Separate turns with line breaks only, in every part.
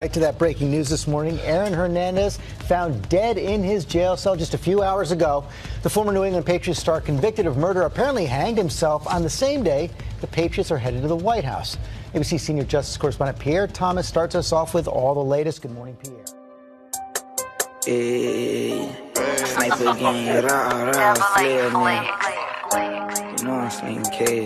Back to that breaking news this morning. Hernandez found dead in his jail cell just a few hours ago. The former New England Patriots star, convicted of murder, apparently hanged himself on the same day the Patriots are headed to the White House. ABC senior justice correspondent Pierre Thomas starts us off with all the latest. Good morning, Pierre.
Sniper gang, rah, flare, man. You know I'm slinging K.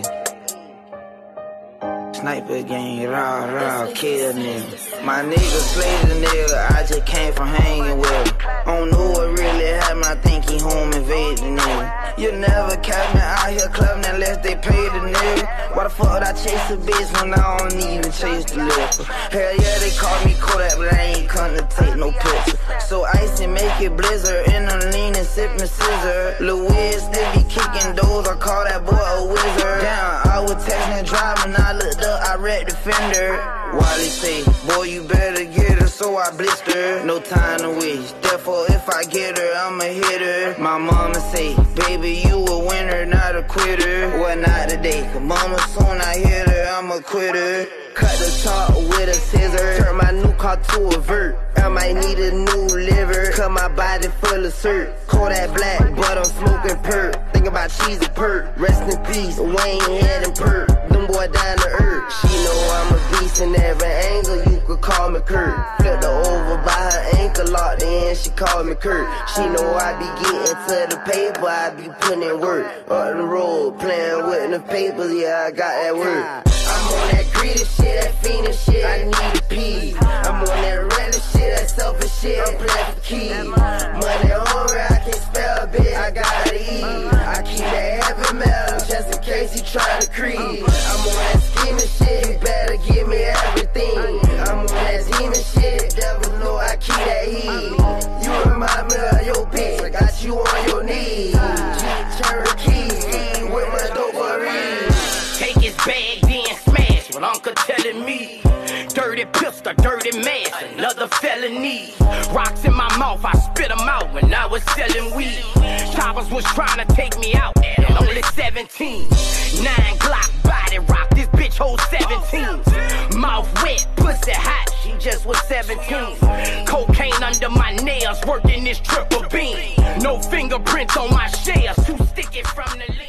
Sniper gang, rah, kill nigga. My nigga slayed the nigga, I just came from hanging with him. Don't know what really happened, I think he home invaded the nigga. You never catch me out here clubbing unless they pay the nigga. Why the fuck would I chase a bitch when I don't even chase the liquor? Hell yeah, they call me Kodak, but I ain't come to take no picture. So icy make it blizzard, and I'm leaning, sipping scissor. Lil Wiz still be kicking doors, I call that boy a wizard. Damn, I was texting and driving, I looked up, I read the fender. Wally say, boy, you better get her, so I blitzed her. No time to waste, therefore if I get her, I'ma hit her. My mama say, baby, you a winner, not a quitter. Well, not today, cause mama soon I hit her, I'm a quitter. Cut the top with a scissor, turn my new car to a vert. I might need a new liver, cut my body full of syrup. Call that black, but I'm smoking perp. Think about cheese and perp. Rest in peace, Wayne Head and perp. Them boy down to earth. She know I'm a beast in every angle, you could call me Kurt. Flipped her over by her ankle, locked in, she called me Kurt. She know I be getting to the paper, I be putting in work. Up the road, playing with the papers, yeah, I got that work. I'm on that greedy shit, that fiendish shit, I need a pee. I'm on that reckless shit, that selfish shit, I'm playing for keys. Money hungry, I can't spell, bitch, I gotta eat. I keep that heavy metal, just in case you try to creep. I'm on that scheming shit, you better give me everything. I'm on that scheming shit, devil know I keep that heat. You remind me of your bitch, I got you on your knees. Cherokee, with my dope read.
Take his bag, then smash what Uncle telling me. Dirty pistol, dirty mask, another felony. Rocks in my mouth, I spit them out when I was selling weed. Choppers was trying to take me out at only 17. 9 Glock, body rock, this bitch hold 17. Mouth wet, pussy hot, she just was 17. Cocaine under my nails, working this triple beam. No fingerprints on my shares, too sticky from the lean.